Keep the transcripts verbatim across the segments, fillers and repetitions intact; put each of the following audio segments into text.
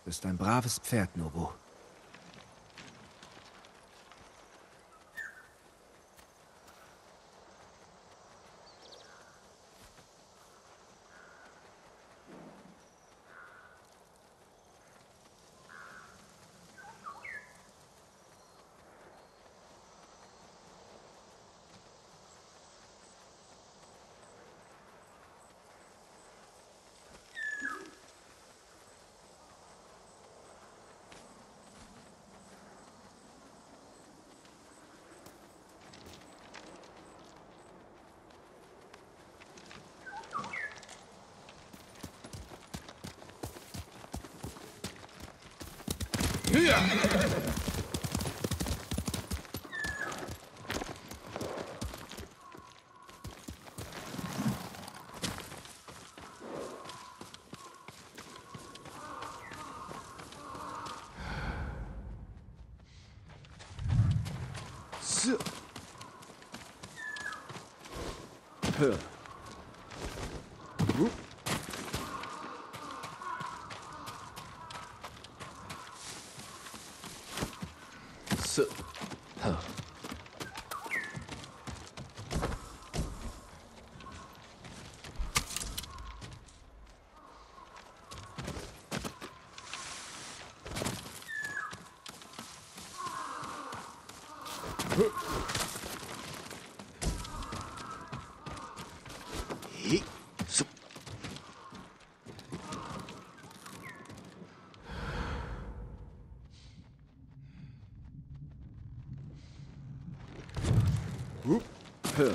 Bist ein braves Pferd, Nobu. Huh. Whoop. So. Huh. Whoop. Huh.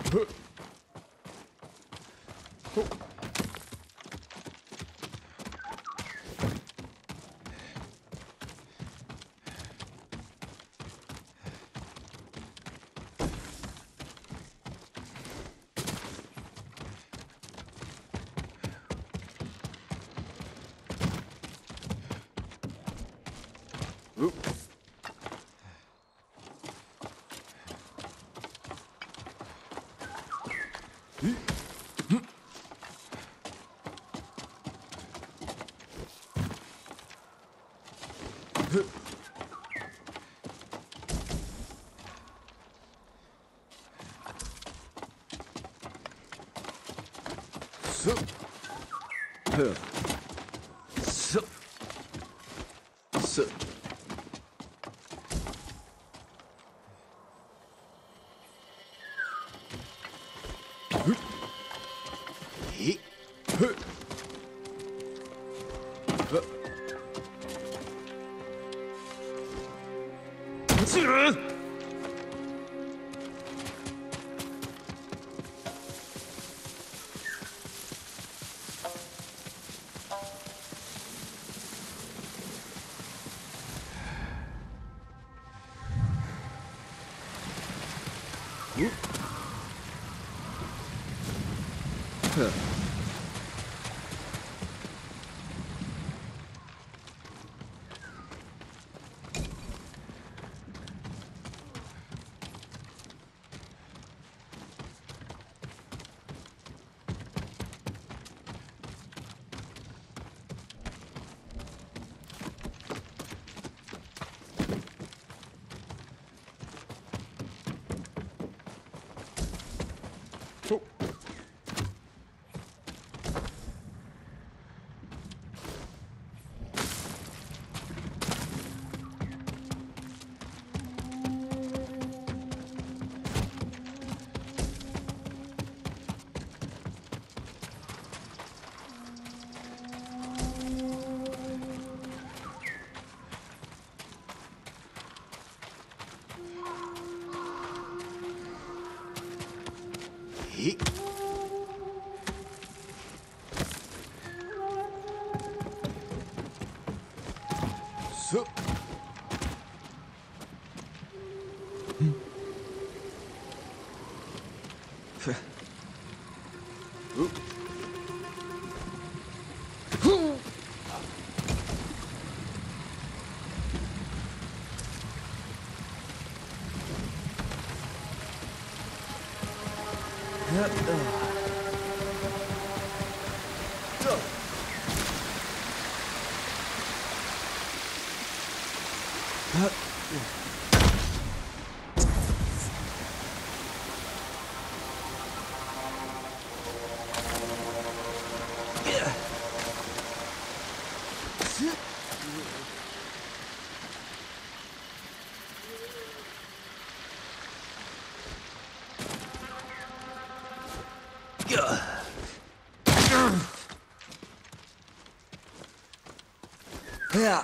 Ja.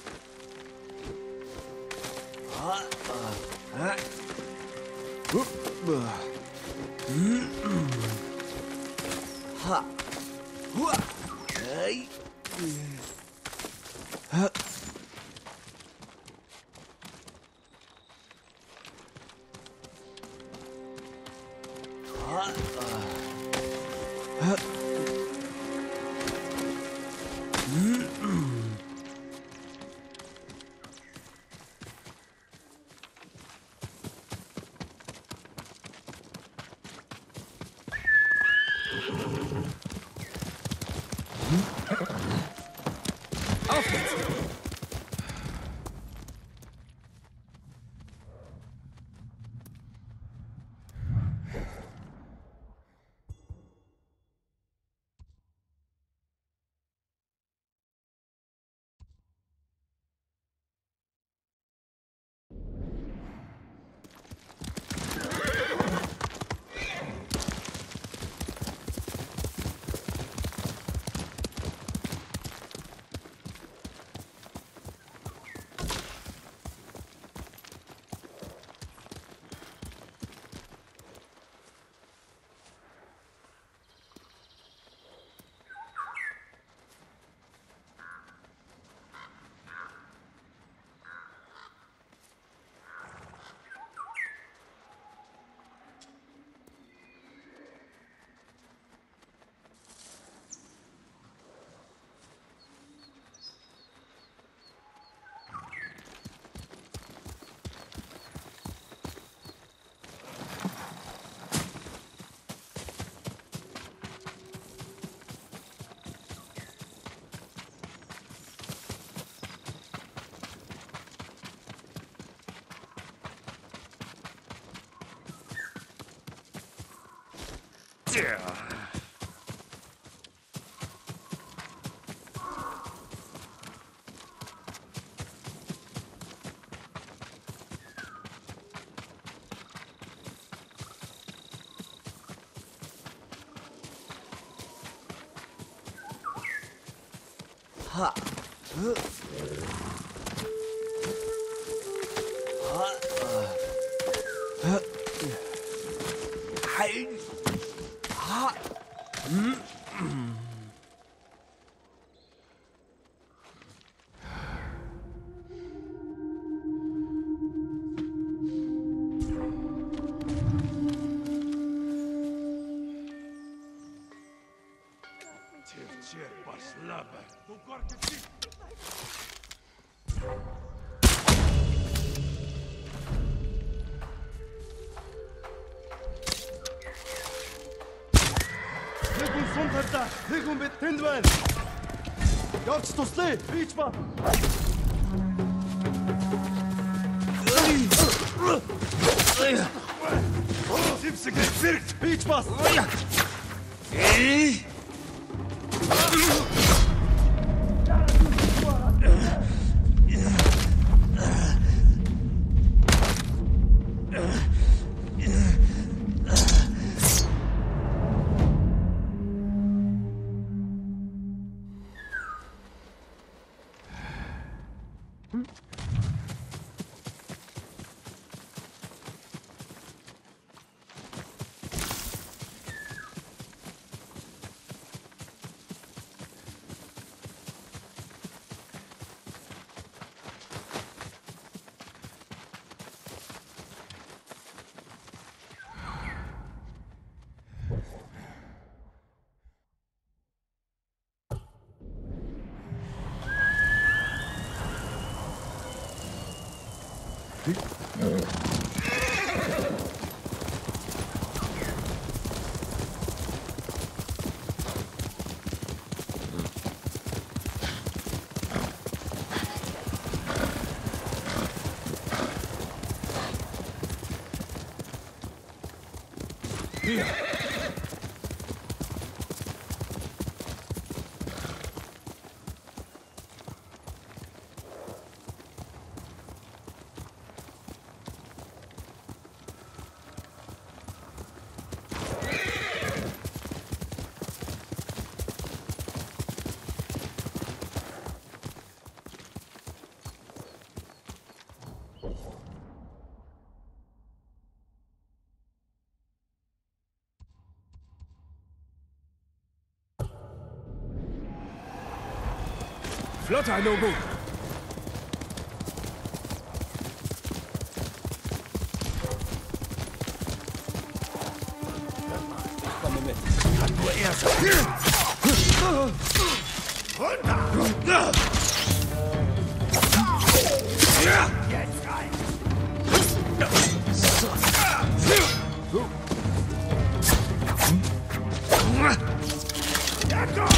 Ha. Hua. Hey. Ha. Ha. Ha. Auf geht's! Ha. Uh. Ha. Uh. Hai. Ha. Mm. Нэг хүн бид тэнд байна. Явж туслая. Бийч ба. Симсэг зэрэг бийч бас. Э? Flotter, Lobo! Ich komme mit. Kann nur er sein. Runter! Jetzt rein! Ja, komm!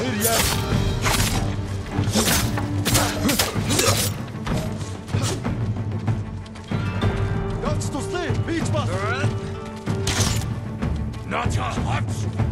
Тэр яа. Явц туслая. Бийж бас. Not a hot.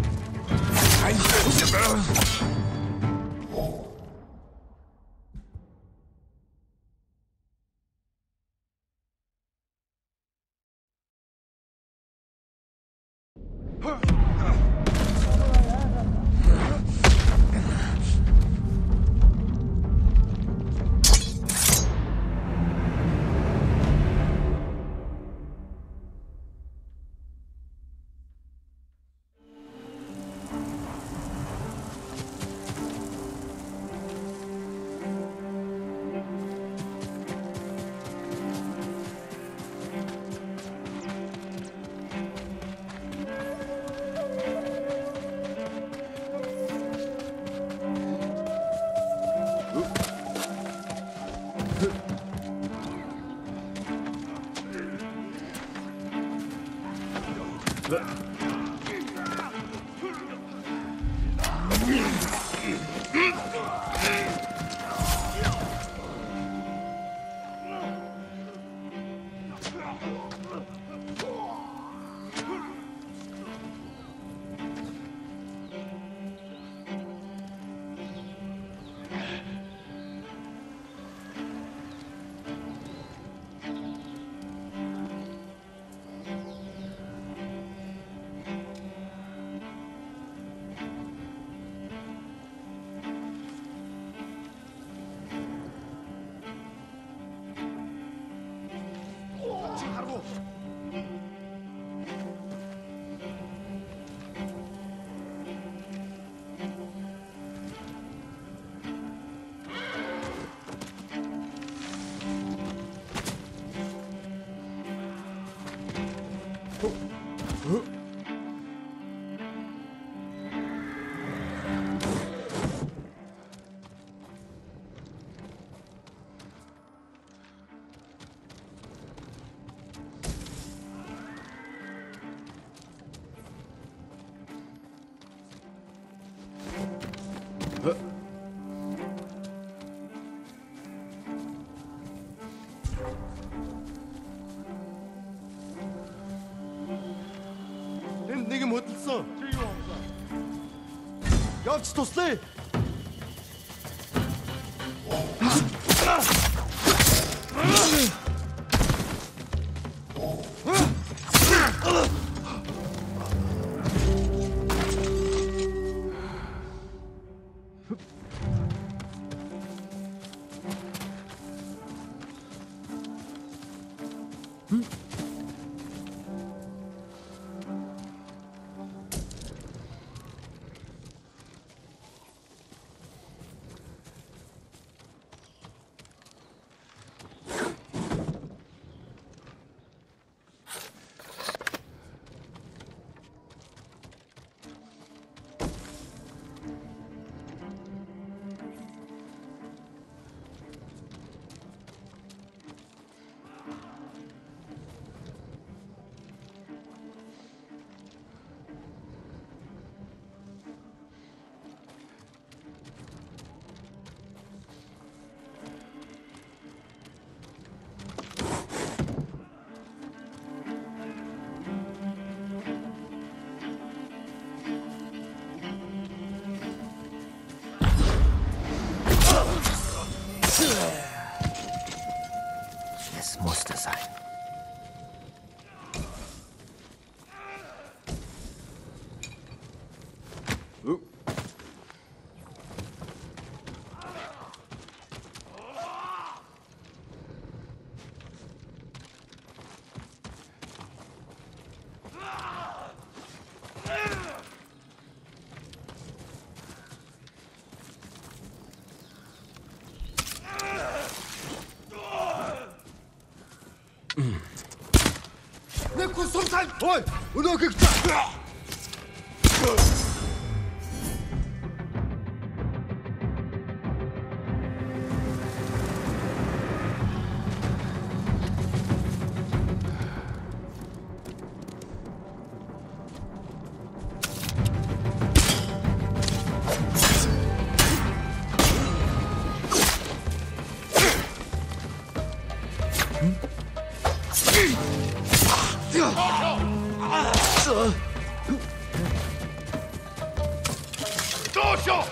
Энд нэг юм хөдөлсөн. Чи юу амлаа? Явц туслая. Es musste sein. Нэг хүн сумсаа. Ой, өнөөгөө цаа. どうしよう。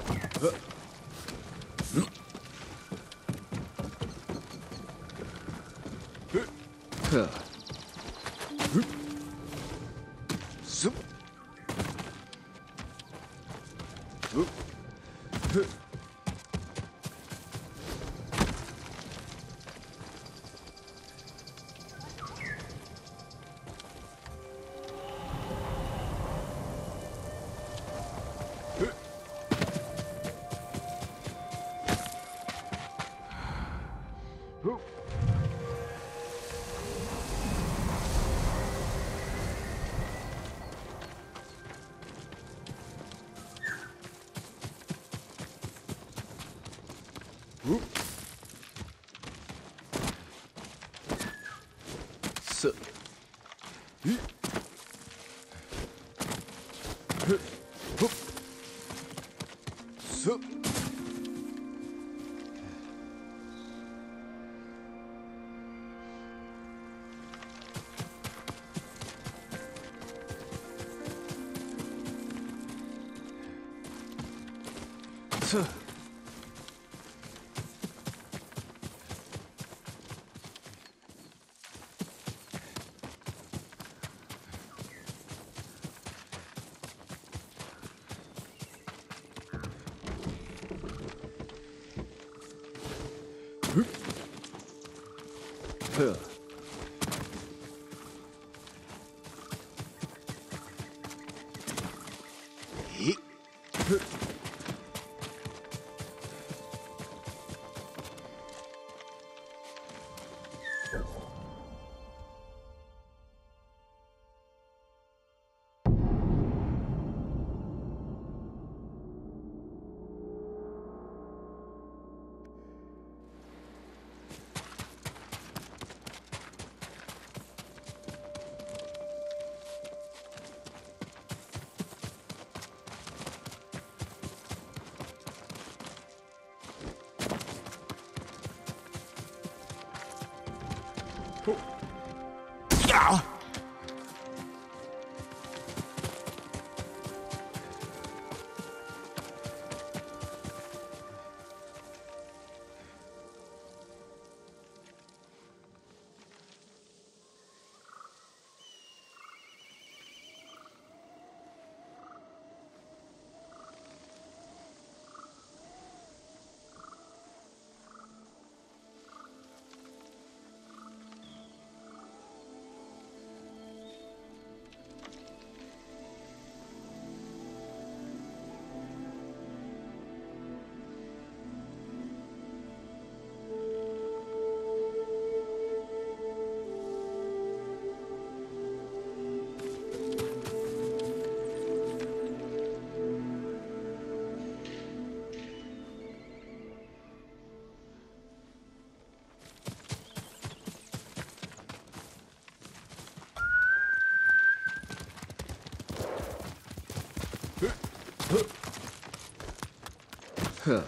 Huh.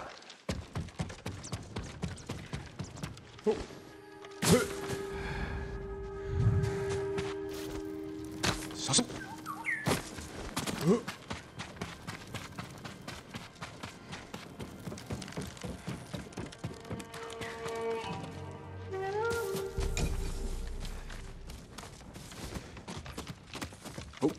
Oh. Huh. Sasu. Huh. Oh.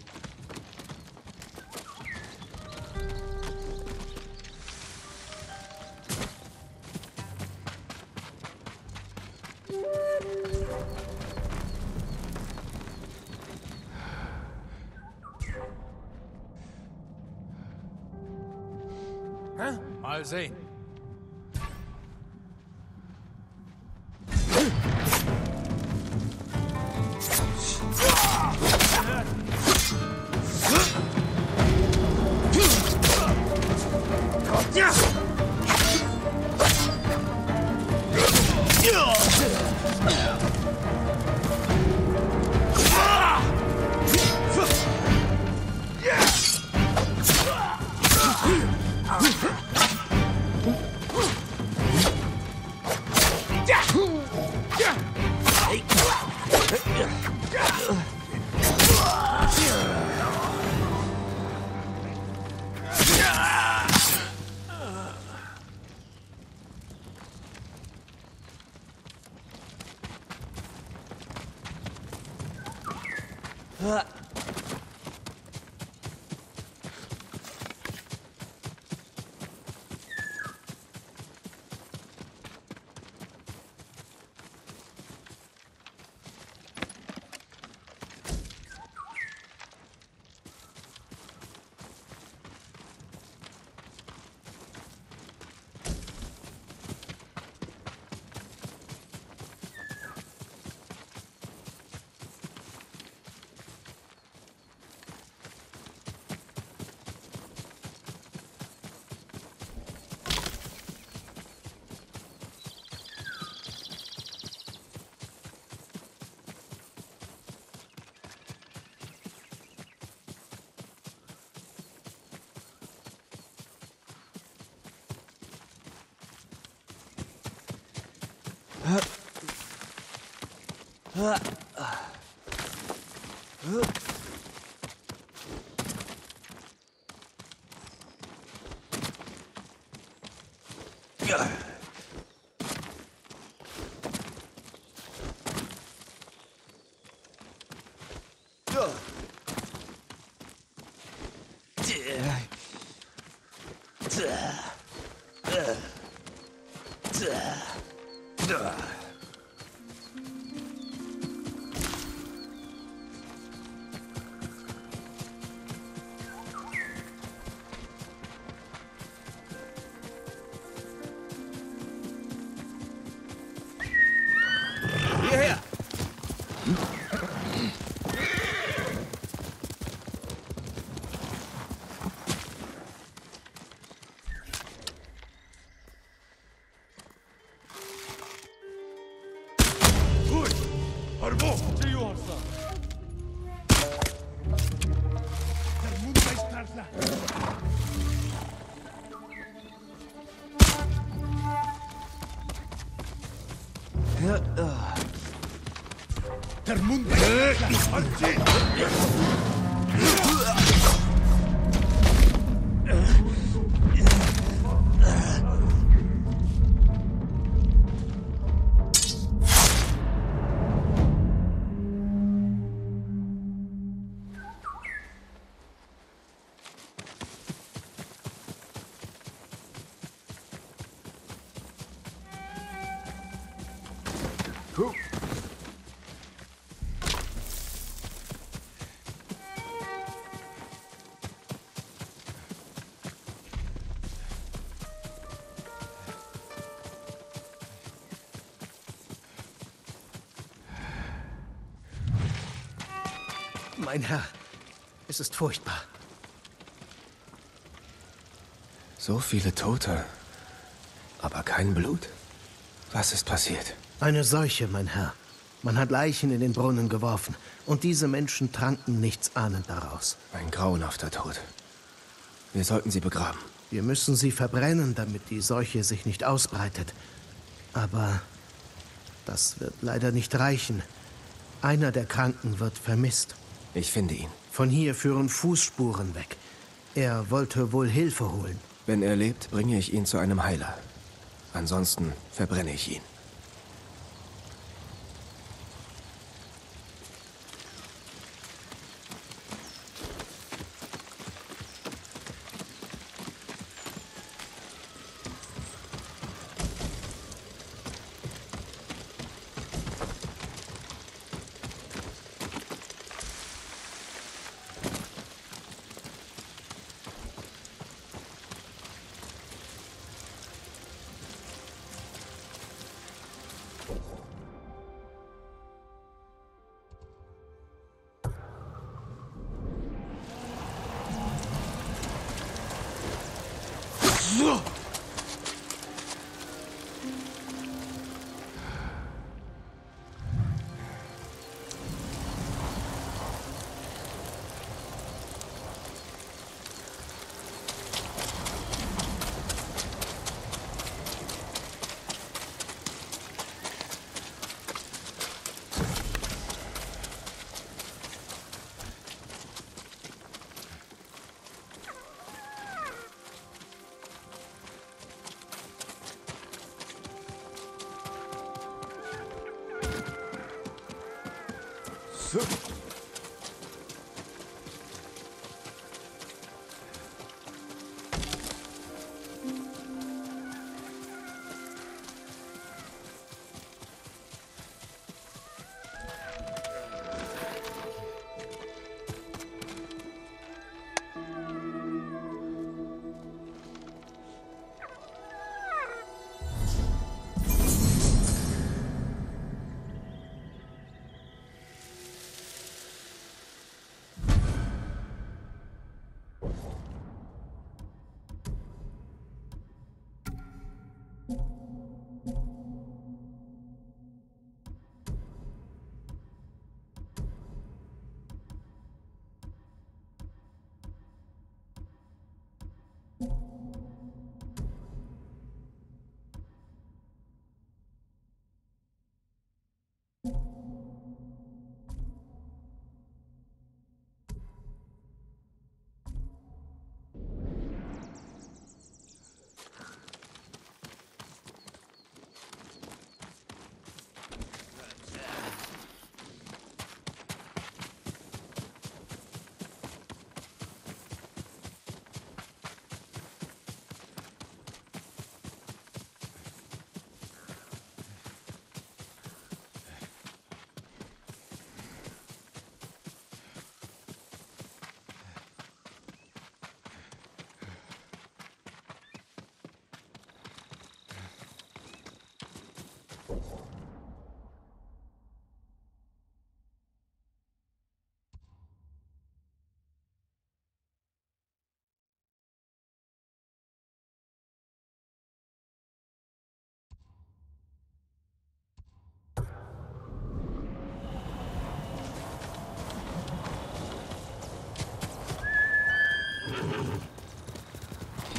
Huh? Mal sehen. Hierher! Der Mund Mein Herr, es ist furchtbar. So viele Tote, aber kein Blut? Was ist passiert? Eine Seuche, mein Herr. Man hat Leichen in den Brunnen geworfen und diese Menschen tranken nichts ahnend daraus. Ein grauenhafter Tod. Wir sollten sie begraben. Wir müssen sie verbrennen, damit die Seuche sich nicht ausbreitet. Aber das wird leider nicht reichen. Einer der Kranken wird vermisst. Ich finde ihn. Von hier führen Fußspuren weg. Er wollte wohl Hilfe holen. Wenn er lebt, bringe ich ihn zu einem Heiler. Ansonsten verbrenne ich ihn.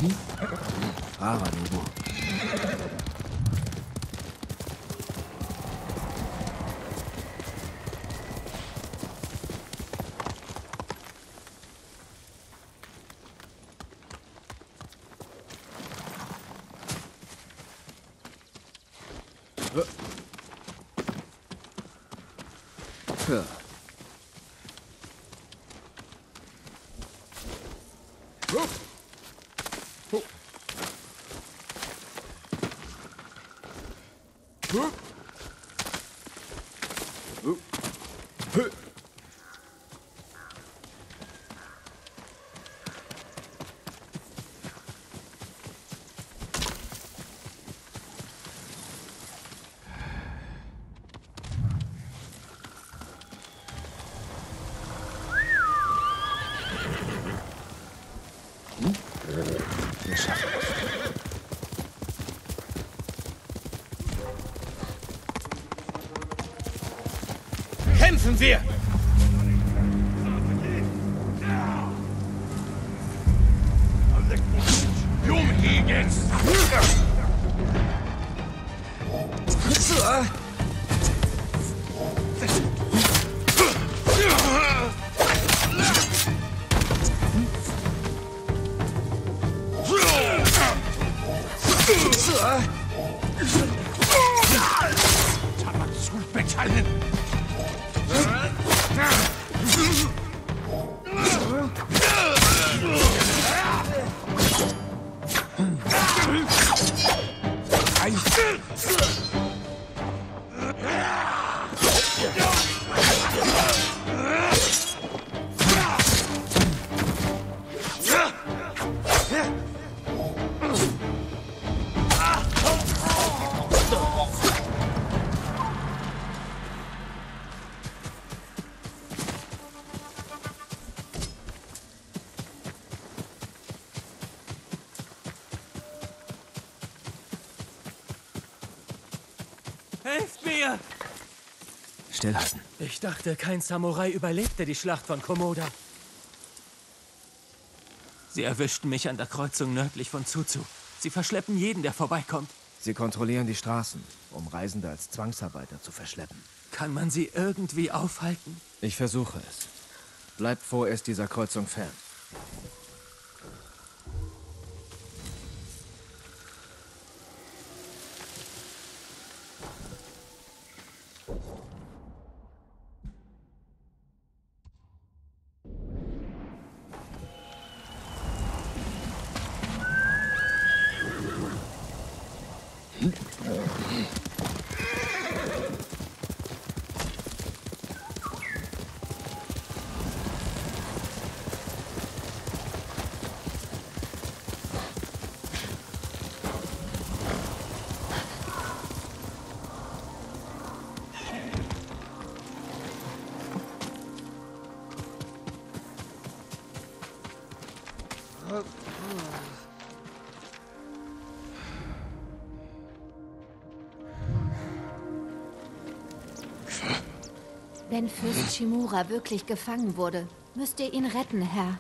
Paranubu. Ja. Wir schaffen es. Kämpfen wir! Blumenhiegels! Metallen! Helft mir! Stillhalten. Ich dachte, kein Samurai überlebte die Schlacht von Komoda. Sie erwischten mich an der Kreuzung nördlich von Tsutsu. Sie verschleppen jeden, der vorbeikommt. Sie kontrollieren die Straßen, um Reisende als Zwangsarbeiter zu verschleppen. Kann man sie irgendwie aufhalten? Ich versuche es. Bleibt vorerst dieser Kreuzung fern. Wenn Fürst Shimura wirklich gefangen wurde, müsst ihr ihn retten, Herr.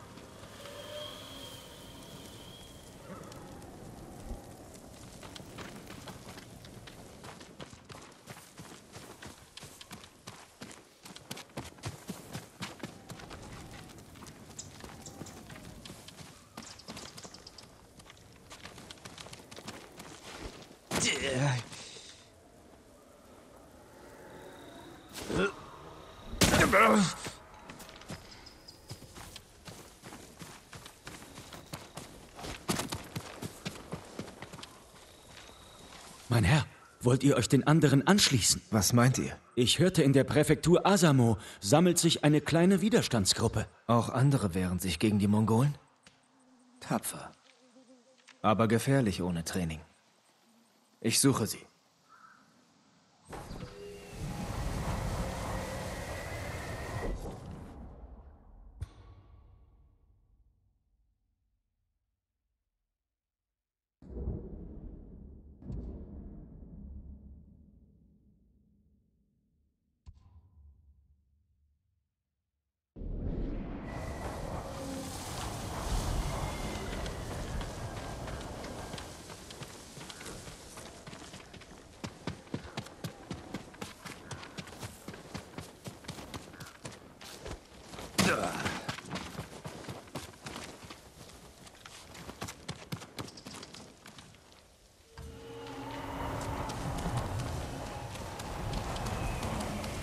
Mein Herr, wollt ihr euch den anderen anschließen? Was meint ihr? Ich hörte, in der Präfektur Asamo sammelt sich eine kleine Widerstandsgruppe. Auch andere wehren sich gegen die Mongolen? Tapfer. Aber gefährlich ohne Training. Ich suche sie.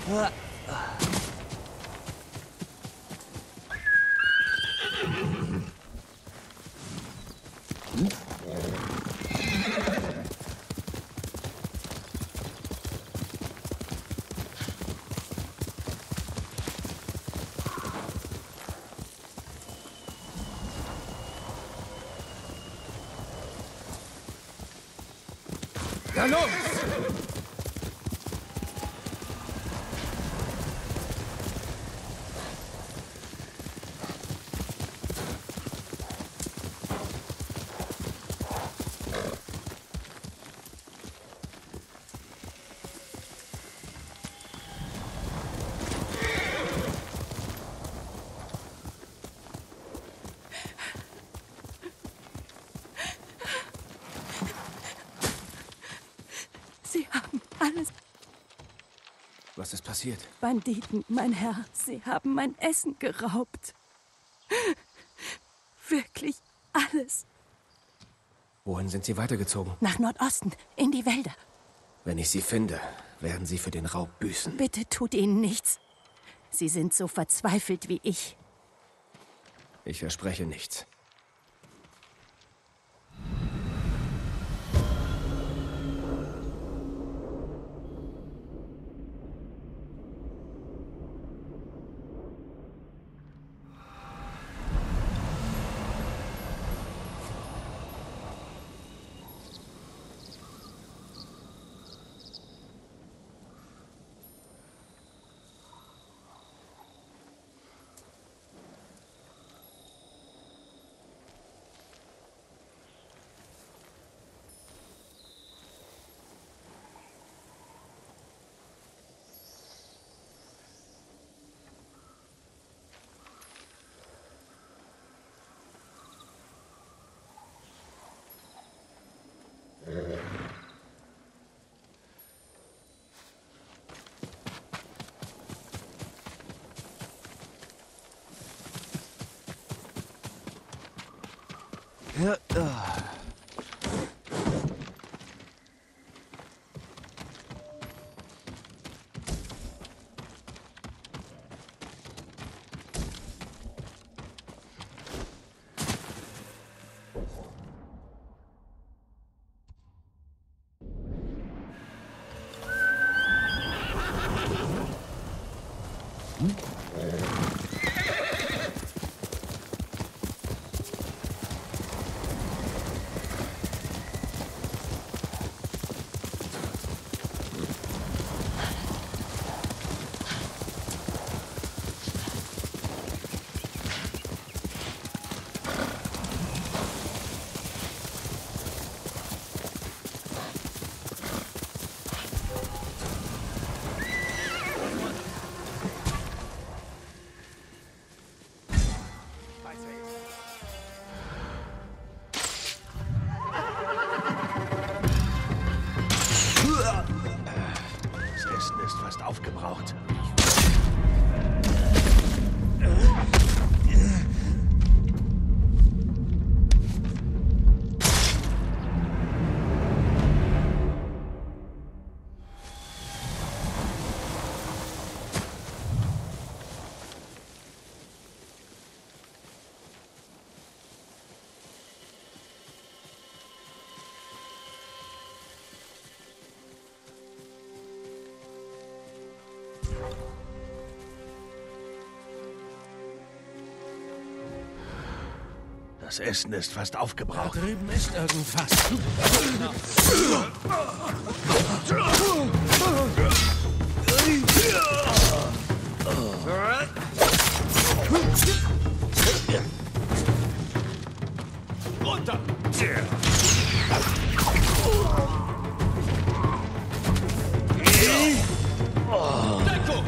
Na los! Sie haben alles. Was ist passiert? Banditen, mein Herr, sie haben mein Essen geraubt. Wirklich alles. Wohin sind sie weitergezogen? Nach Nordosten, in die Wälder. Wenn ich sie finde, werden sie für den Raub büßen. Bitte tut ihnen nichts. Sie sind so verzweifelt wie ich. Ich verspreche nichts. Ja, ah. Das Essen ist fast aufgebraucht. Das Essen ist fast aufgebraucht. Da drüben ist irgendwas. Runter! Deckung!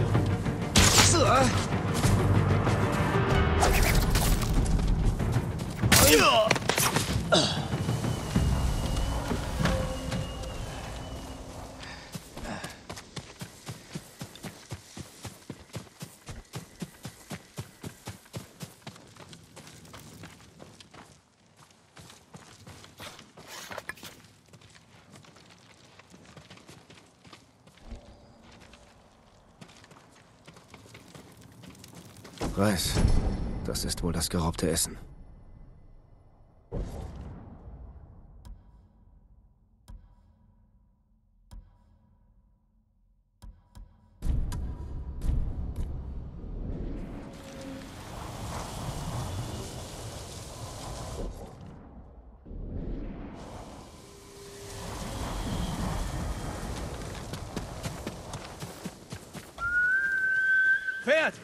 Reis. Das ist wohl das geraubte Essen. Pferd!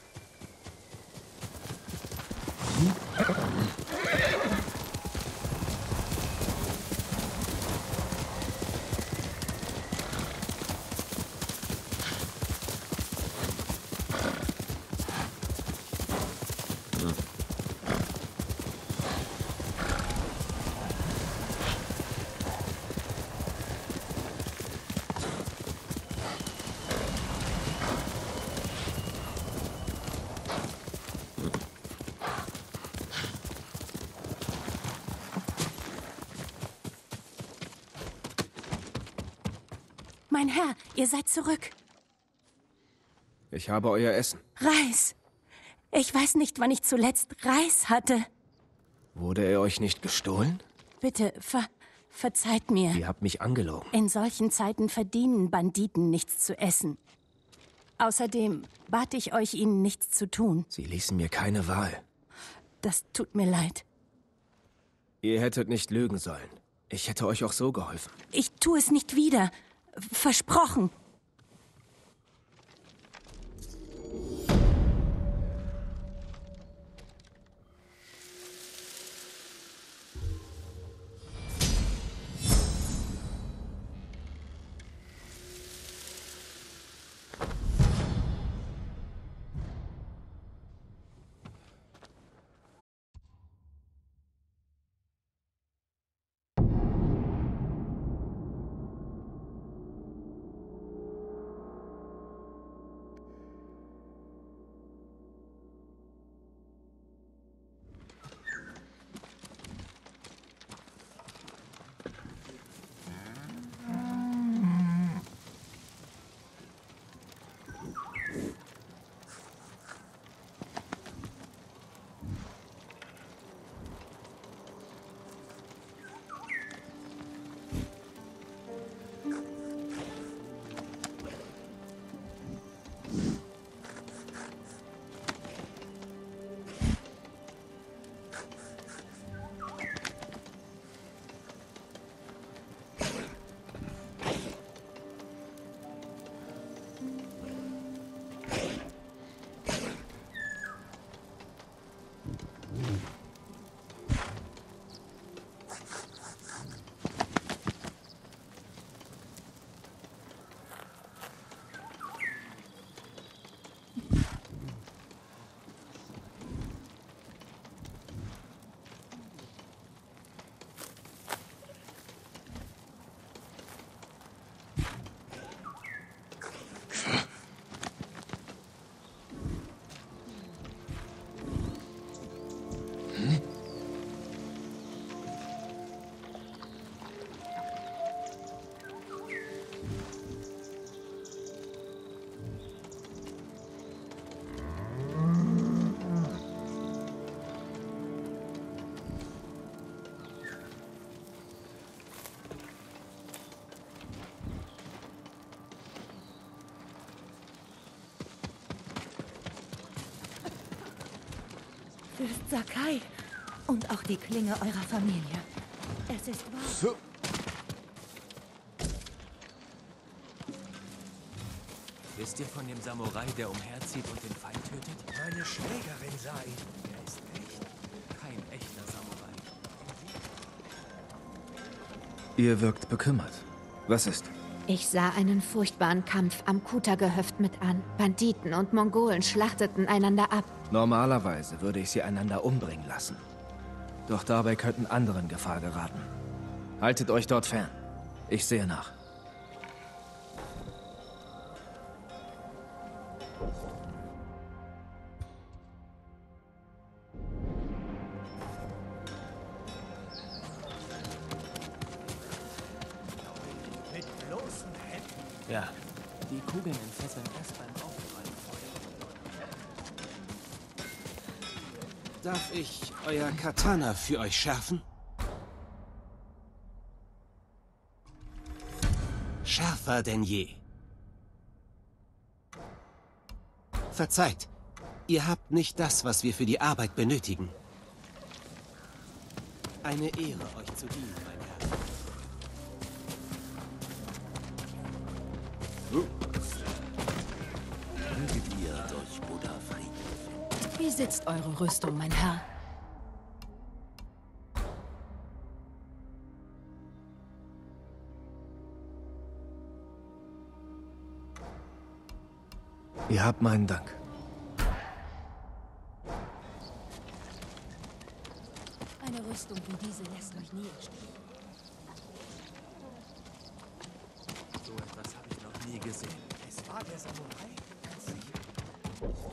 Mein Herr, ihr seid zurück. Ich habe euer Essen. Reis. Ich weiß nicht, wann ich zuletzt Reis hatte. Wurde er euch nicht gestohlen? Bitte, ver verzeiht mir. Ihr habt mich angelogen. In solchen Zeiten verdienen Banditen nichts zu essen. Außerdem bat ich euch, ihnen nichts zu tun. Sie ließen mir keine Wahl. Das tut mir leid. Ihr hättet nicht lügen sollen. Ich hätte euch auch so geholfen. Ich tue es nicht wieder. Versprochen. Fürst Sakai und auch die Klinge eurer Familie. Es ist wahr. So. Wisst ihr von dem Samurai, der umherzieht und den Feind tötet? Meine Schwägerin sah ihn. Er ist echt. Kein echter Samurai. Ihr wirkt bekümmert. Was ist? Ich sah einen furchtbaren Kampf am Kuta-Gehöft mit an. Banditen und Mongolen schlachteten einander ab. Normalerweise würde ich sie einander umbringen lassen. Doch dabei könnten andere in Gefahr geraten. Haltet euch dort fern. Ich sehe nach. Mit bloßen Händen. Ja. Die Kugeln entfesseln erst beim Aufprall. Darf ich euer Katana für euch schärfen? Schärfer denn je. Verzeiht, ihr habt nicht das, was wir für die Arbeit benötigen. Eine Ehre, euch zu dienen, mein Herr. Möget ihr durch Buddha Frieden finden. Wie sitzt eure Rüstung, mein Herr? Ihr habt meinen Dank. Eine Rüstung wie diese lässt euch nie entstehen. So etwas habe ich noch nie gesehen. Es war der Samurai? Ganz sicher.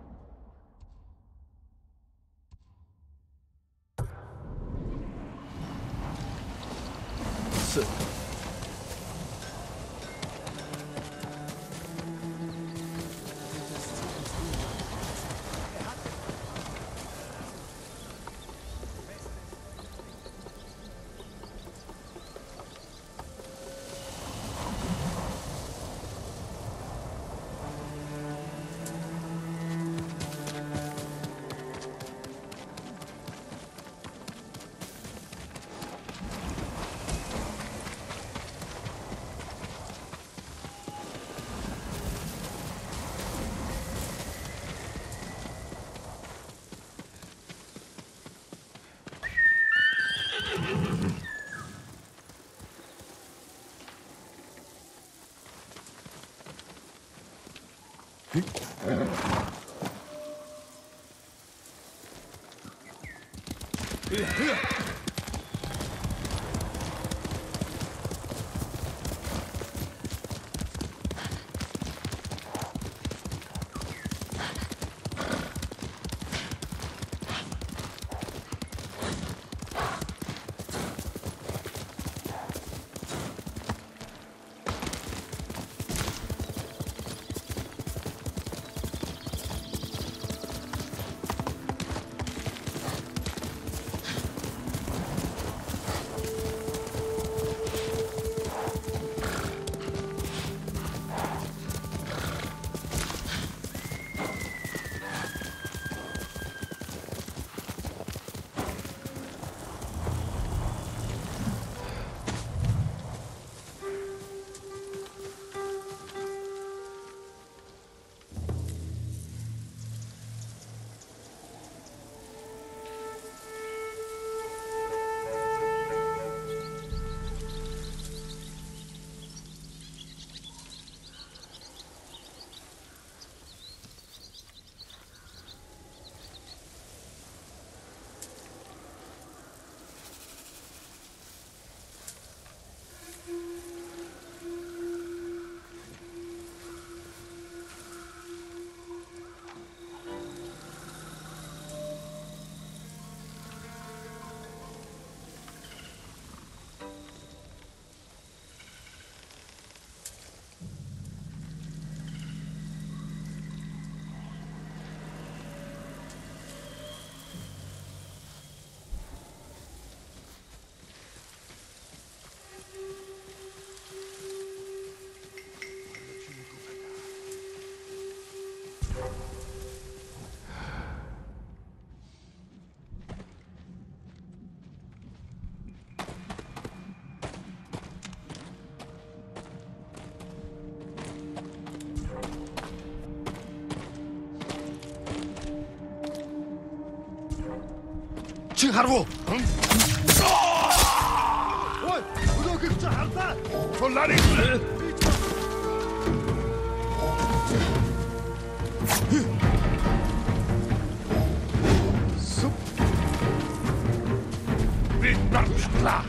칭하라고! 응? 어이! 너그 칭하다! 졸라리! 숲! 빛납시다!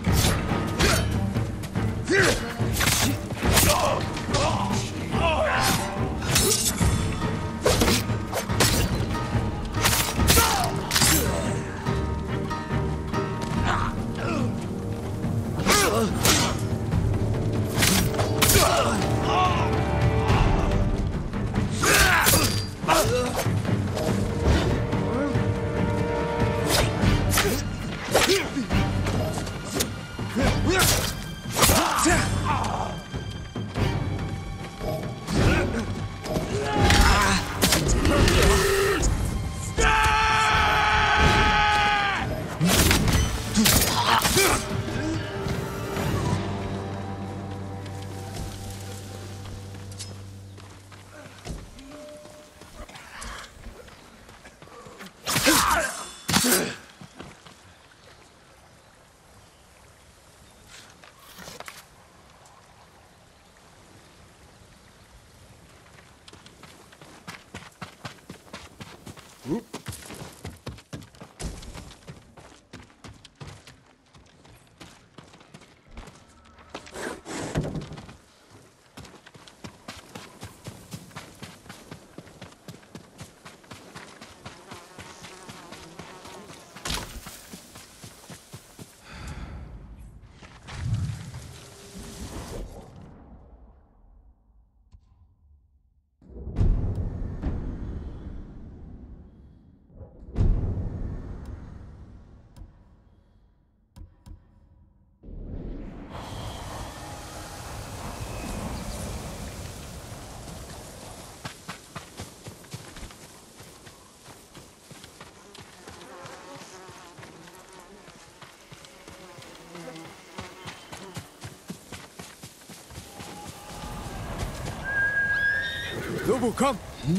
Lobo, komm! Hm?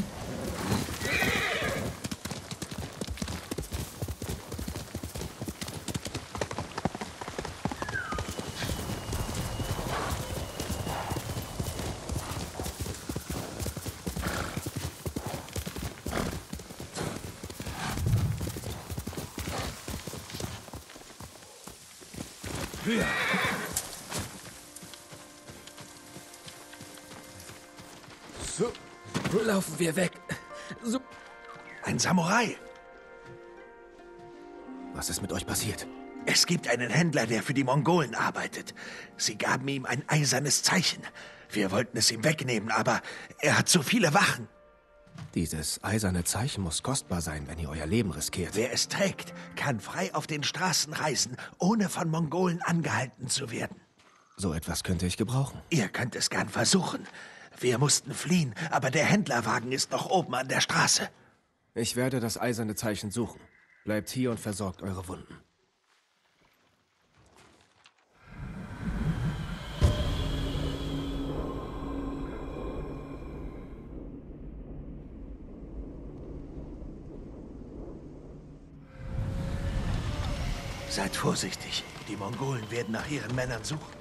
So. Laufen wir weg. So. Ein Samurai. Was ist mit euch passiert? Es gibt einen Händler, der für die Mongolen arbeitet. Sie gaben ihm ein eisernes Zeichen. Wir wollten es ihm wegnehmen, aber er hat so viele Wachen. Dieses eiserne Zeichen muss kostbar sein, wenn ihr euer Leben riskiert. Wer es trägt, kann frei auf den Straßen reisen, ohne von Mongolen angehalten zu werden. So etwas könnte ich gebrauchen. Ihr könnt es gern versuchen. Wir mussten fliehen, aber der Händlerwagen ist noch oben an der Straße. Ich werde das eiserne Zeichen suchen. Bleibt hier und versorgt eure Wunden. Seid vorsichtig. Die Mongolen werden nach ihren Männern suchen.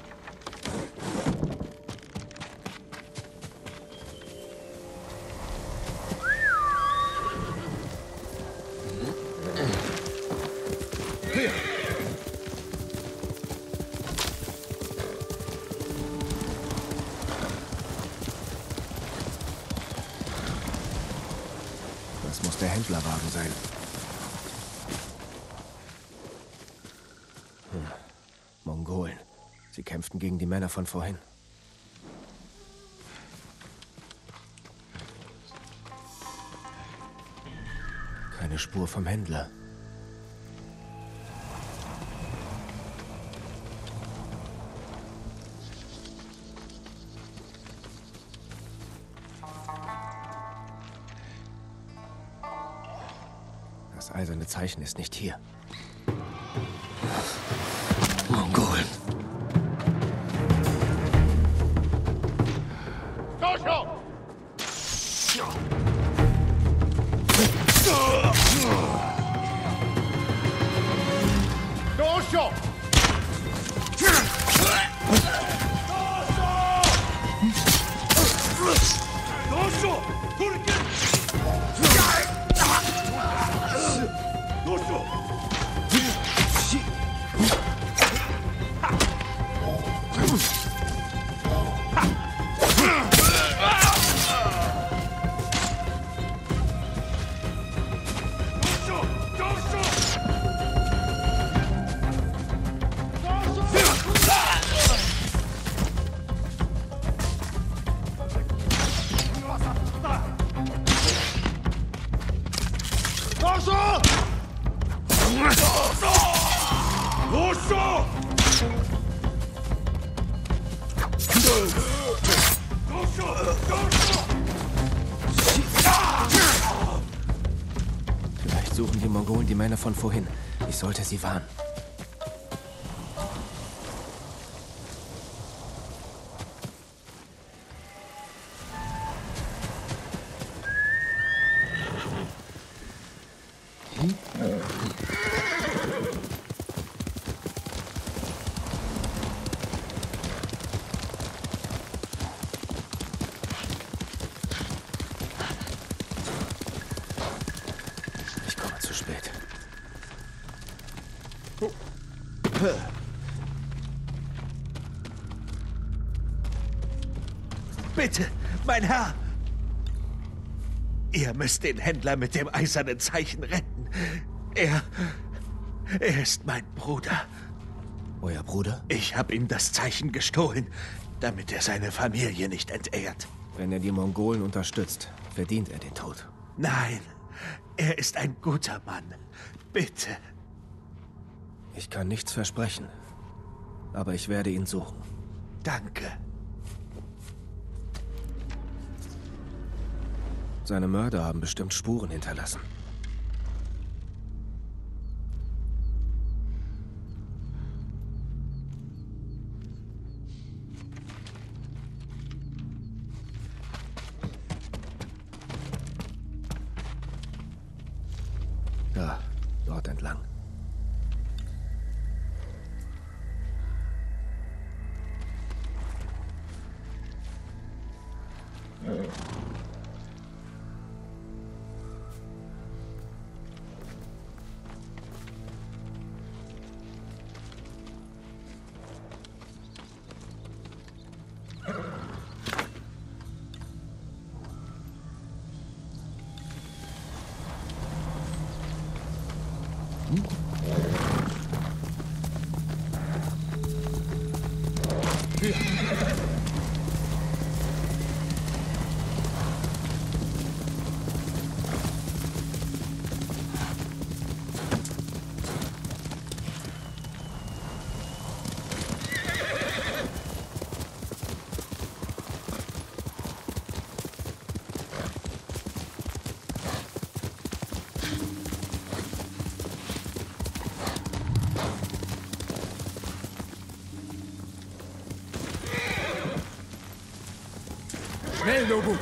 Das muss der Händlerwagen sein. Hm. Mongolen. Sie kämpften gegen die Männer von vorhin. Keine Spur vom Händler. Das eiserne Zeichen ist nicht hier. Mongolen. Vielleicht suchen die Mongolen die Männer von vorhin. Ich sollte sie warnen. Ich komme zu spät. Bitte, mein Herr! Ihr müsst den Händler mit dem eisernen Zeichen retten. Er... er ist mein Bruder. Euer Bruder? Ich habe ihm das Zeichen gestohlen, damit er seine Familie nicht entehrt. Wenn er die Mongolen unterstützt, verdient er den Tod. Nein, er ist ein guter Mann. Bitte. Ich kann nichts versprechen, aber ich werde ihn suchen. Danke. Seine Mörder haben bestimmt Spuren hinterlassen. dort entlang. Schnell, Nobu!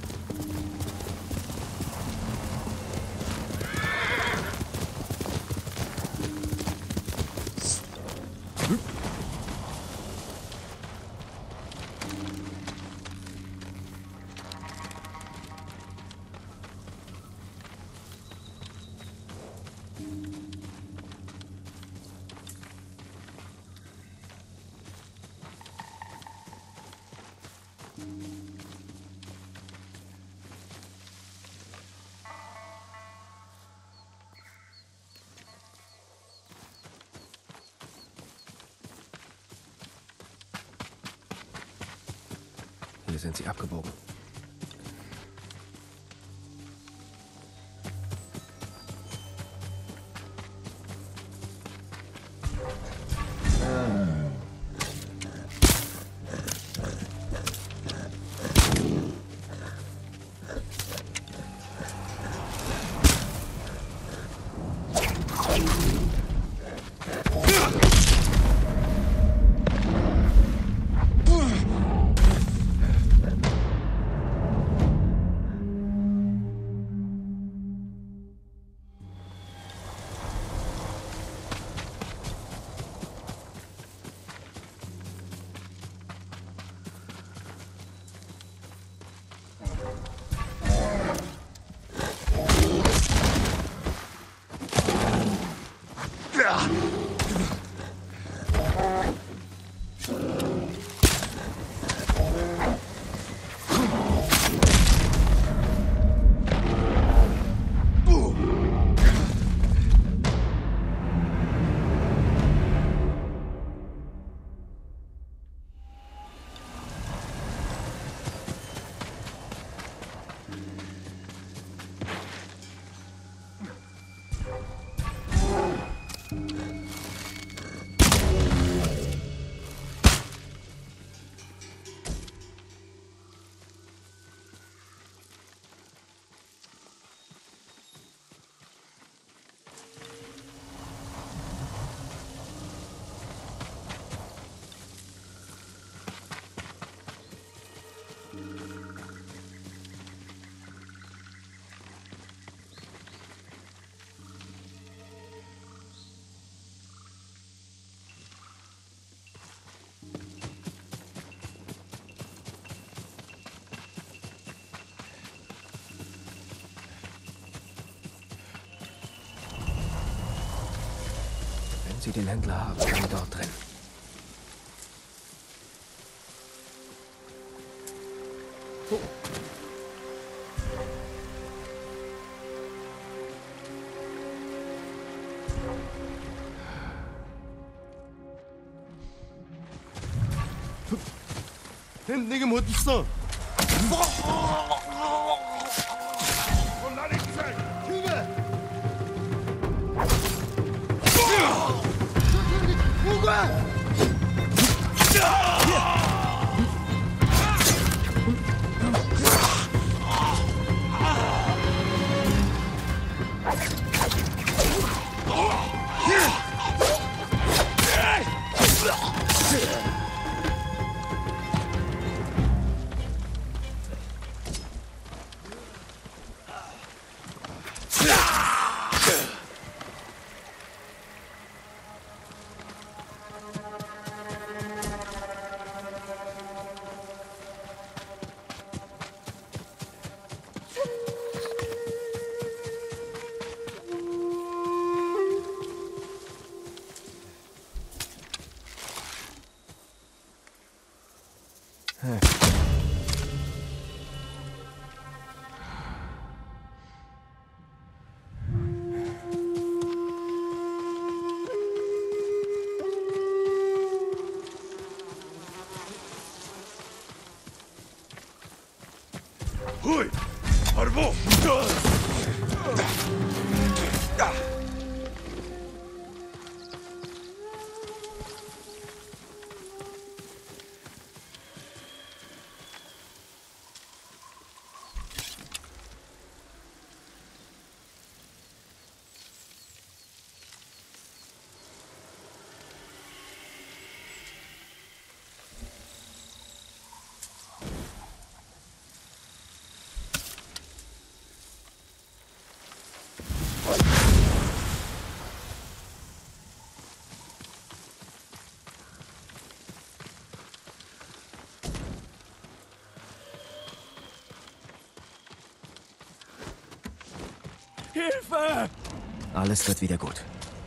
Hier sind sie abgebogen. Wenn Sie den Händler haben, dann dort drin. Oh. 햄, 내게 못 있어. Hui! Arvo! Hilfe! Alles wird wieder gut.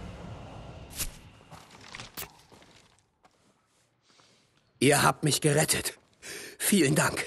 Ihr habt mich gerettet. Vielen Dank.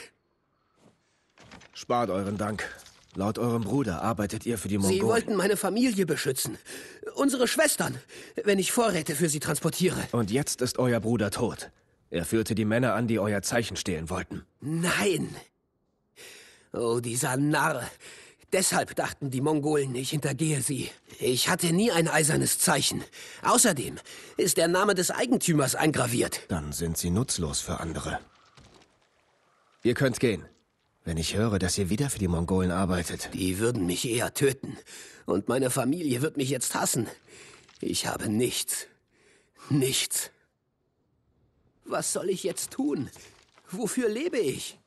Spart euren Dank. Laut eurem Bruder arbeitet ihr für die Mongolen. Sie wollten meine Familie beschützen. Unsere Schwestern, wenn ich Vorräte für sie transportiere. Und jetzt ist euer Bruder tot. Er führte die Männer an, die euer Zeichen stehlen wollten. Nein. Oh, dieser Narr. Deshalb dachten die Mongolen, ich hintergehe sie. Ich hatte nie ein eisernes Zeichen. Außerdem ist der Name des Eigentümers eingraviert. Dann sind sie nutzlos für andere. Ihr könnt gehen. Wenn ich höre, dass ihr wieder für die Mongolen arbeitet. Die würden mich eher töten. Und meine Familie wird mich jetzt hassen. Ich habe nichts. Nichts. Was soll ich jetzt tun? Wofür lebe ich?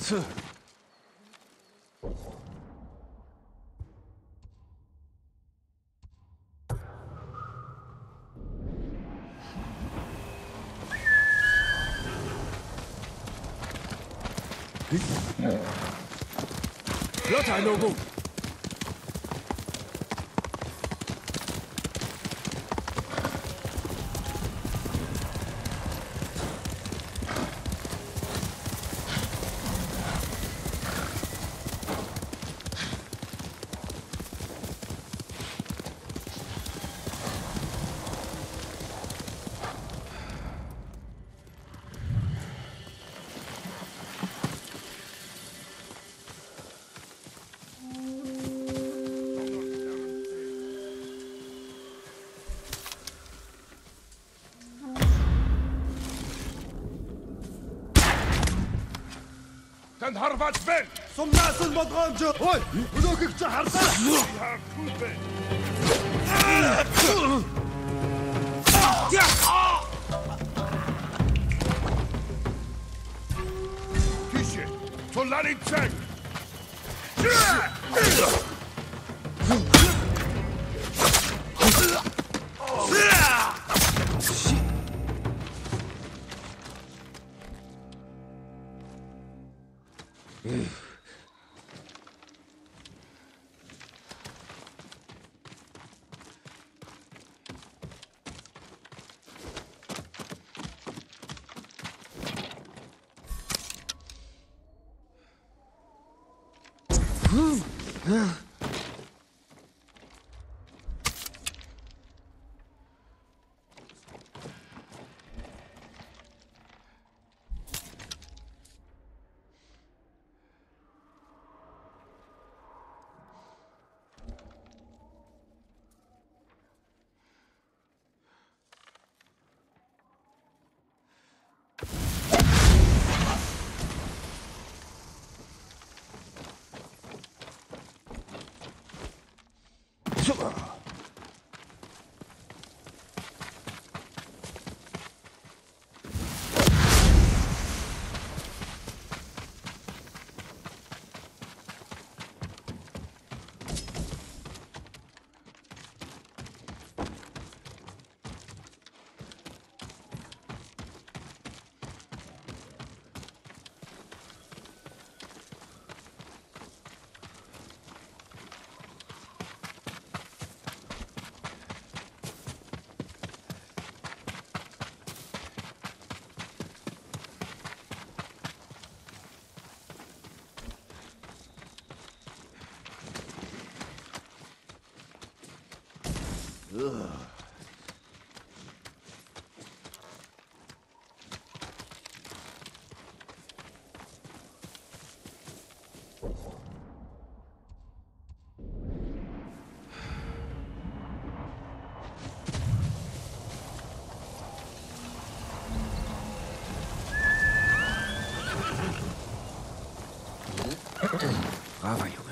Flotter, Lobo! تنهربت بن ثم ناس المضغام جو هاي ودوك تحربت Fische, Solari Zeng! Braver Junge.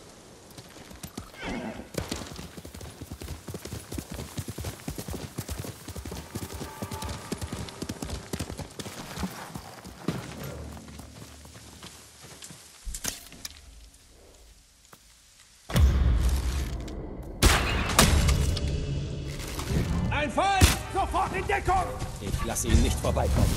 Ein Feind! Sofort in Deckung! Ich lasse ihn nicht vorbeikommen.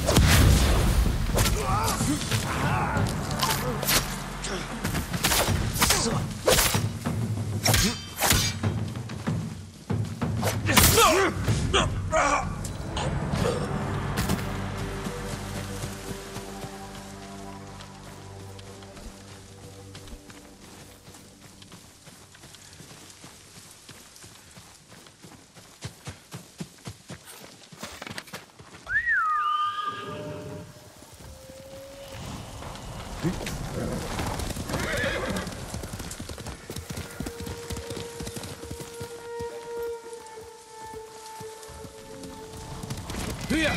Hier!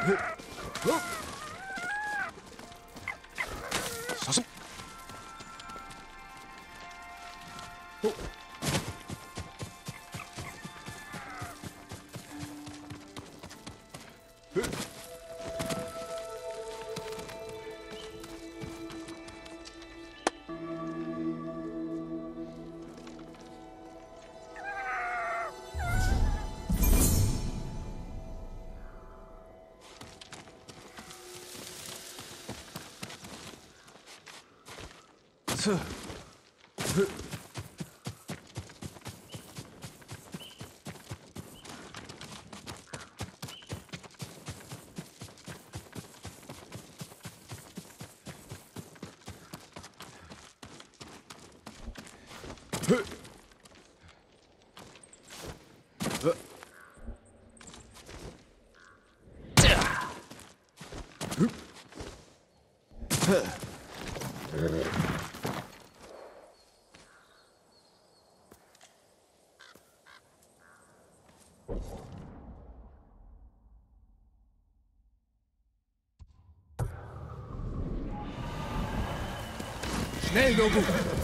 Schnell, Nobu!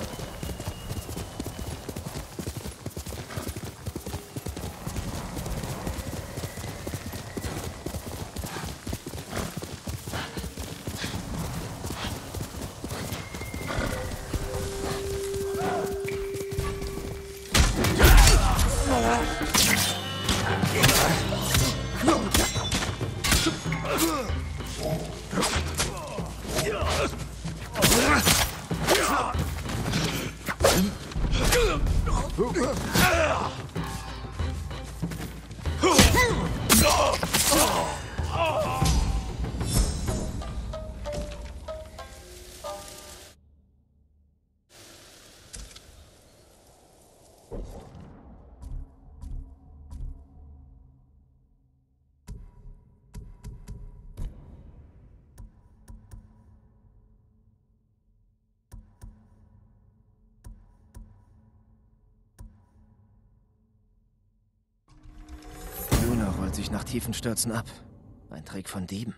Rollt sich nach tiefen Stürzen ab. Ein Trick von Dieben.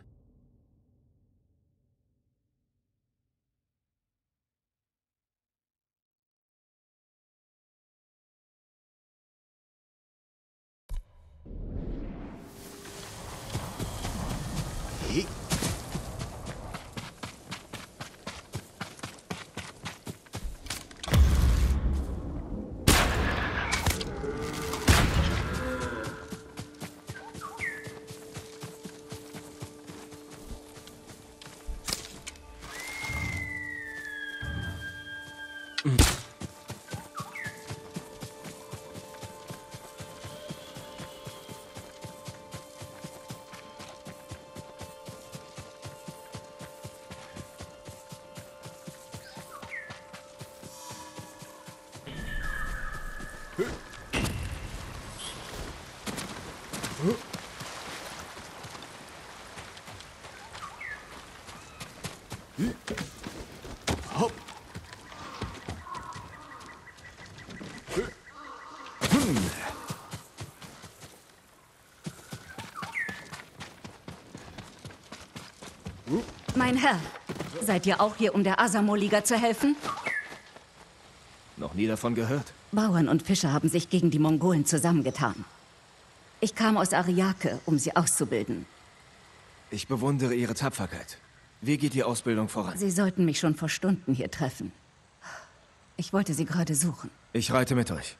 Hey. Mein Herr, seid ihr auch hier, um der Asamo-Liga zu helfen? Noch nie davon gehört. Bauern und Fischer haben sich gegen die Mongolen zusammengetan. Ich kam aus Ariake, um sie auszubilden. Ich bewundere Ihre Tapferkeit. Wie geht die Ausbildung voran? Sie sollten mich schon vor Stunden hier treffen. Ich wollte Sie gerade suchen. Ich reite mit euch.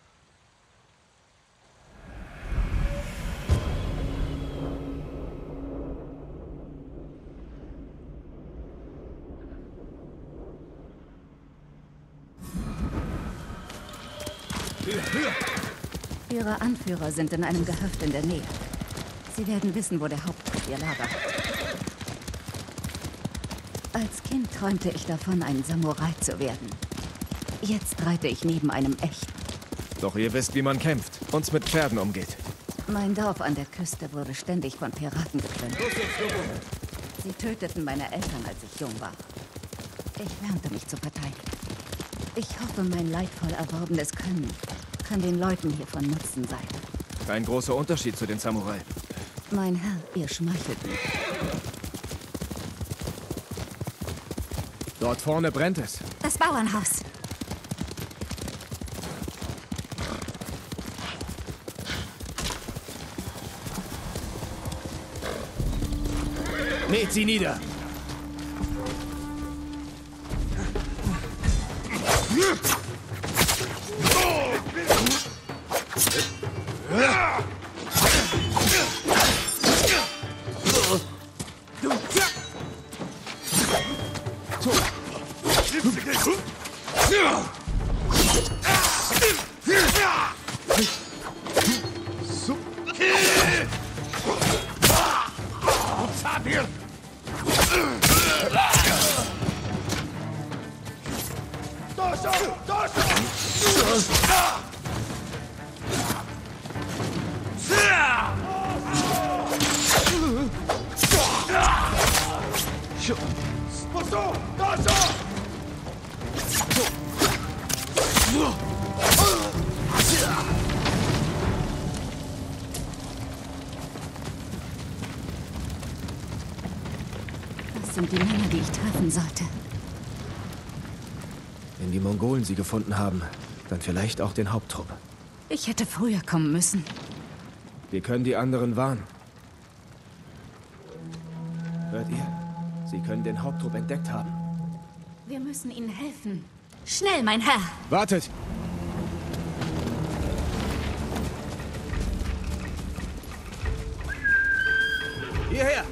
Ihre Anführer sind in einem Gehöft in der Nähe. Sie werden wissen, wo der Hauptort ihr Lager hat. Als Kind träumte ich davon, ein Samurai zu werden. Jetzt reite ich neben einem echten. Doch ihr wisst, wie man kämpft, uns mit Pferden umgeht. Mein Dorf an der Küste wurde ständig von Piraten geplündert. Sie töteten meine Eltern, als ich jung war. Ich lernte mich zu verteidigen. Ich hoffe, mein leidvoll erworbenes Können kann den Leuten hier von Nutzen sein. Kein großer Unterschied zu den Samurai. Mein Herr, ihr schmeichelt mir. Dort vorne brennt es. Das Bauernhaus. Mäht sie nieder. Das sind die Männer, die ich treffen sollte. Wenn die Mongolen sie gefunden haben, dann vielleicht auch den Haupttrupp. Ich hätte früher kommen müssen. Wir können die anderen warnen. Hört ihr? Sie können den Haupttrupp entdeckt haben. Wir müssen ihnen helfen. Schnell, mein Herr! Wartet! Hierher!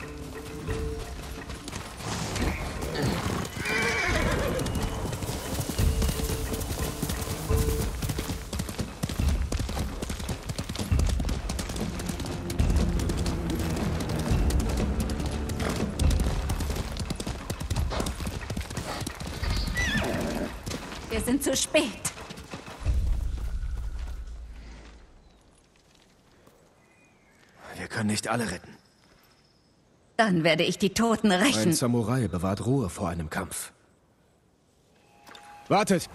Wir sind zu spät. Wir können nicht alle retten. Dann werde ich die Toten rächen. Ein Samurai bewahrt Ruhe vor einem Kampf. Wartet!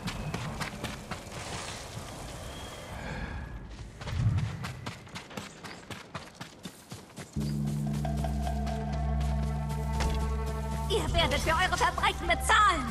Ihr werdet für eure Verbrechen bezahlen!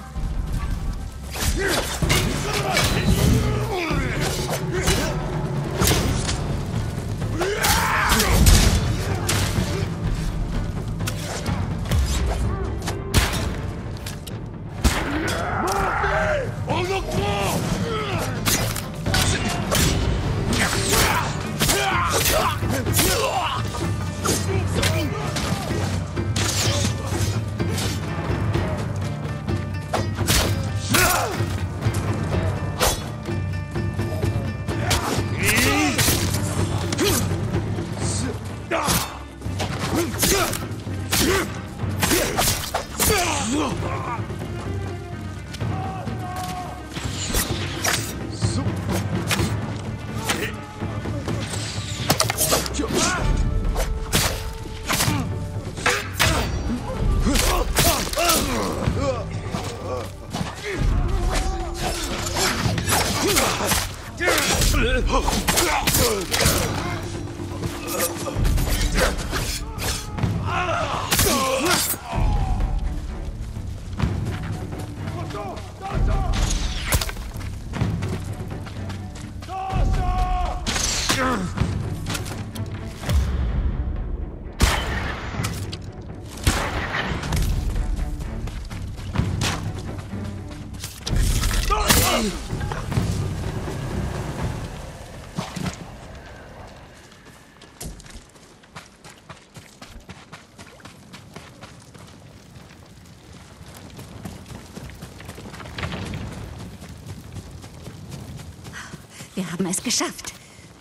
Wir haben es geschafft.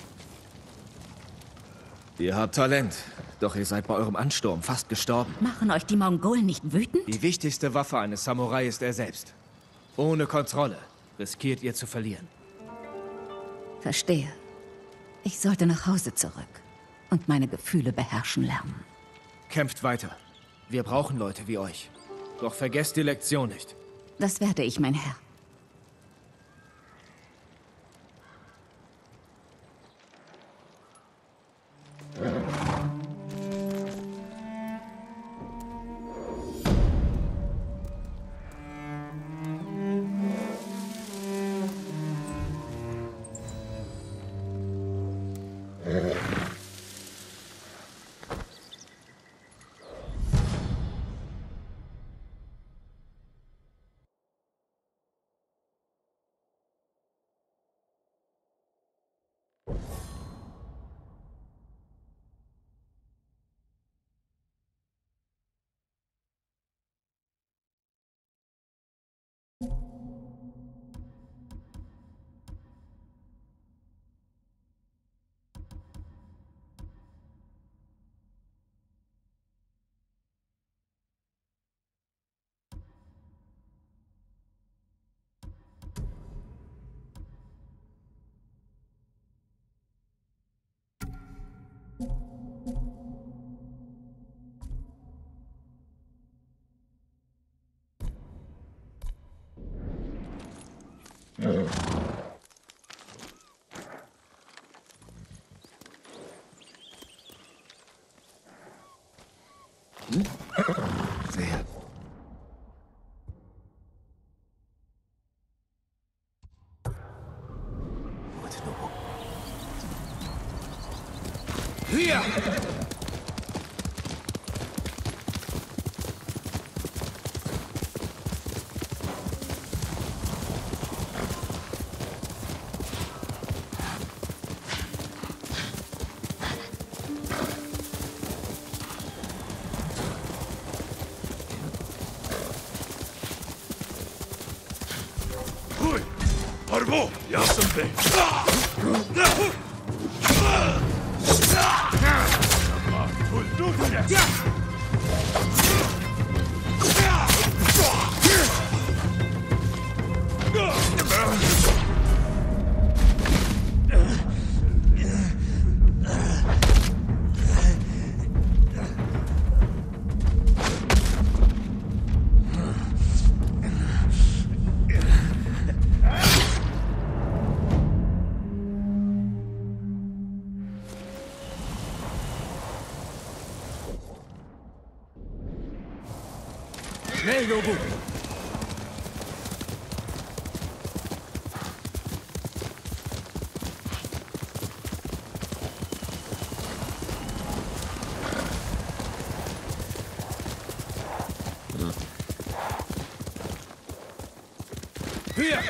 Ihr habt Talent, doch ihr seid bei eurem Ansturm fast gestorben. Machen euch die Mongolen nicht wütend? Die wichtigste Waffe eines Samurai ist er selbst. Ohne Kontrolle riskiert ihr zu verlieren. Verstehe. Ich sollte nach Hause zurück und meine Gefühle beherrschen lernen. Kämpft weiter. Wir brauchen Leute wie euch. Doch vergesst die Lektion nicht. Das werde ich, mein Herr. Ja. Sehr. Hier! Arbo, ja sam te. Schnell, Nobu! Hier!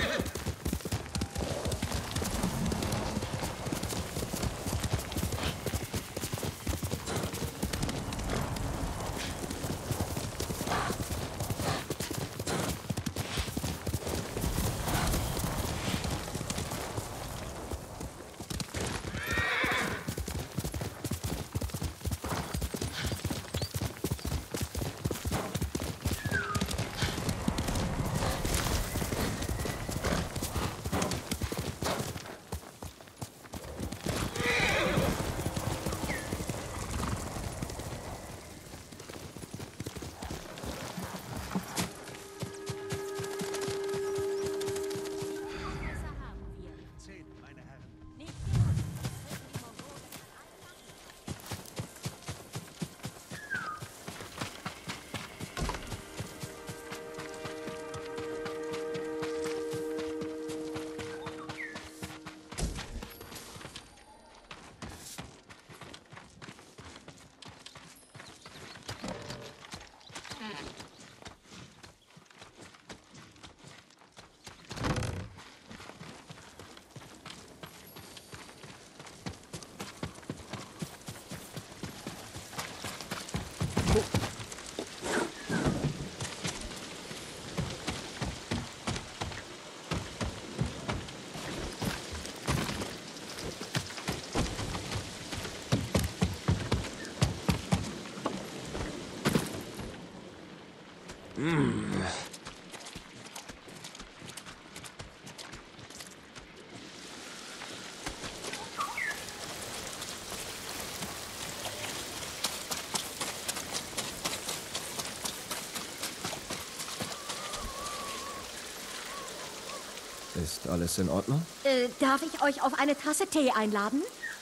Ist alles in Ordnung? Äh, darf ich euch auf eine Tasse Tee einladen?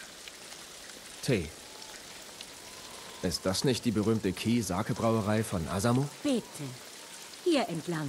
Tee. Ist das nicht die berühmte Ki-Sake-Brauerei von Asamo? Bitte. Hier entlang.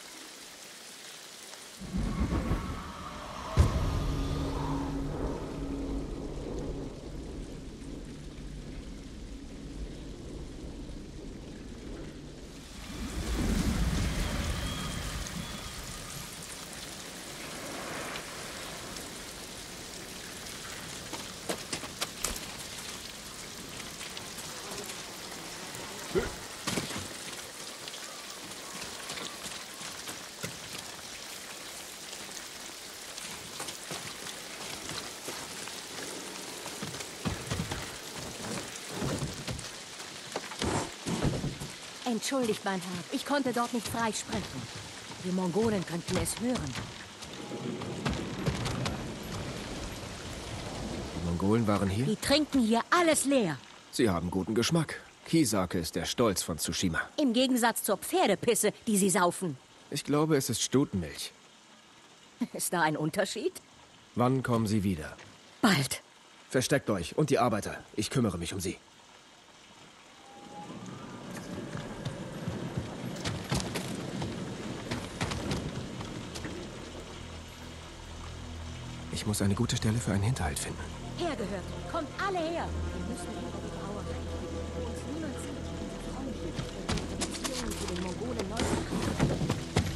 Entschuldigt, mein Herr, ich konnte dort nicht frei sprechen. Die Mongolen könnten es hören. Die Mongolen waren hier? Die trinken hier alles leer. Sie haben guten Geschmack. Ki-Sake ist der Stolz von Tsushima. Im Gegensatz zur Pferdepisse, die sie saufen. Ich glaube, es ist Stutenmilch. Ist da ein Unterschied? Wann kommen Sie wieder? Bald. Versteckt euch und die Arbeiter. Ich kümmere mich um sie. Ich muss eine gute Stelle für einen Hinterhalt finden. Hergehört. Kommt alle her. Wir müssen über die Brauerei gehen, wo uns niemand sieht. Frauen hier. Beziehungen zu den Mongolen Leuten.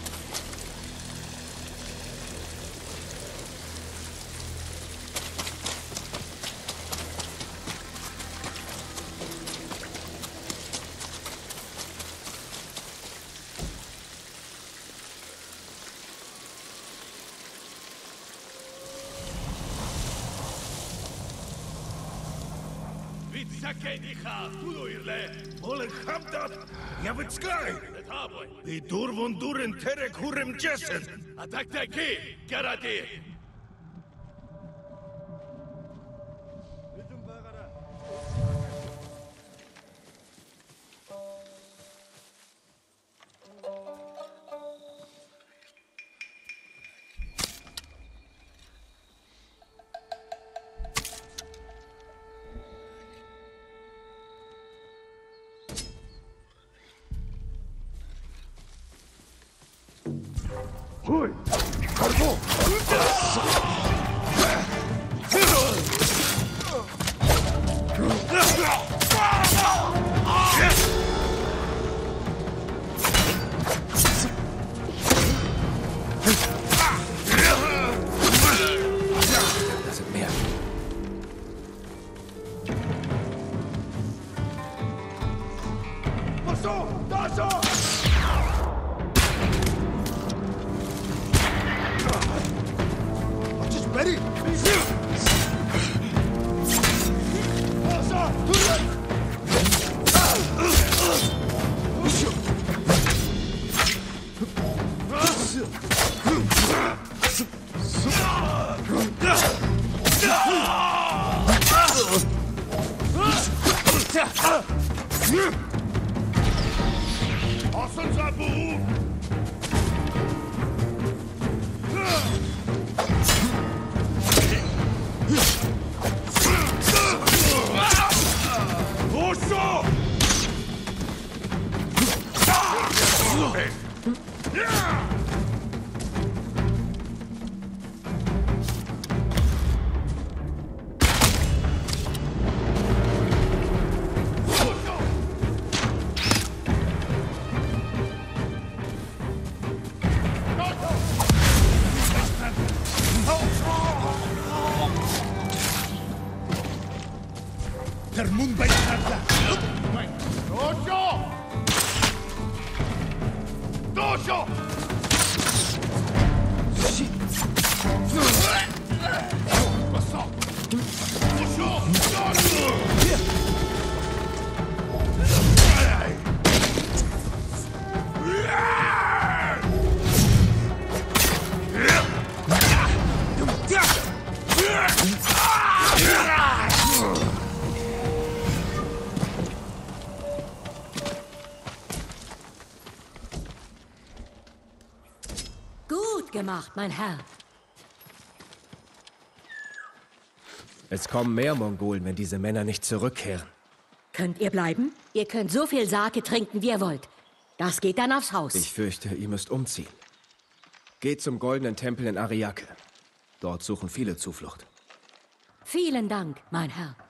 The Durvundurin Terek Hurem Jesset. Attack the key, Karate. Hui! Carbo! Das sind mehr. Was so? Da so! Ready? Der Mund bei Karte. Dojo! Dojo! Was so? Dojo! Dojo! Hier! Gut gemacht, mein Herr. Es kommen mehr Mongolen, wenn diese Männer nicht zurückkehren. Könnt ihr bleiben? Ihr könnt so viel Sake trinken, wie ihr wollt. Das geht dann aufs Haus. Ich fürchte, ihr müsst umziehen. Geht zum Goldenen Tempel in Ariake. Dort suchen viele Zuflucht. Vielen Dank, mein Herr.